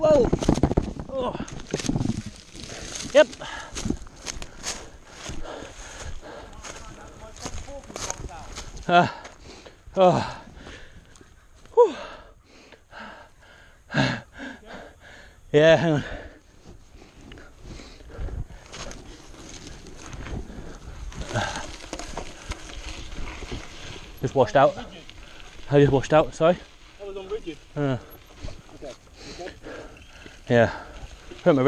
Whoa! Oh. Yep. Oh. Whew. Yeah, hang on. Just washed out. I just washed out, sorry. That was on rigid. Okay. Okay. Yeah.